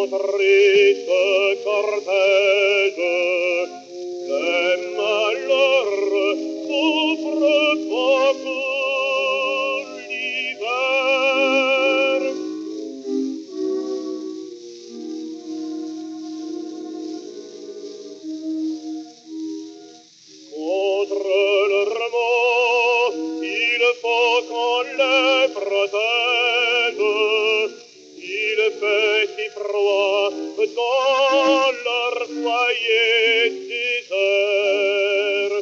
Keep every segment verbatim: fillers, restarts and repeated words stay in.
triste cortège de malheur souffre beaucoup l'hiver. Contre leurs maux, il faut qu'on les protège. Il fait si froid dans leur foyer désert.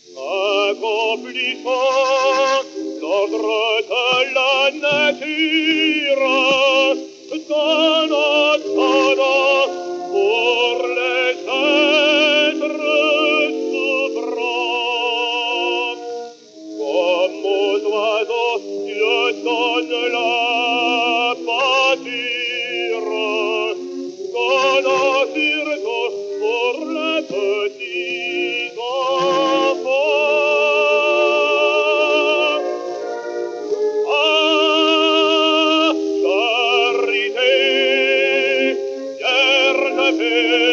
Accomplissant l'ordre de la nature, donnant, donnant pour les êtres souffrants. Comme aux oiseaux, Dieu donne la pâture, donnant surtout pour les petits enfants. Ah, charité, hier j'avais